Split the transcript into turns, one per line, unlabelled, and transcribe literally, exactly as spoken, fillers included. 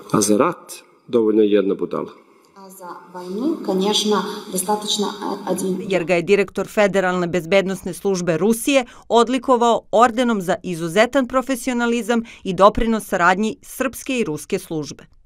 A za rat dovoljna je jedna budala.
За войну, конечно, достаточно один.
Jer ga je direktor Federalne bezbednosne službe Rusije odlikovao ordenom za izuzetan profesionalizam i doprinos saradnji srpske i ruske službe.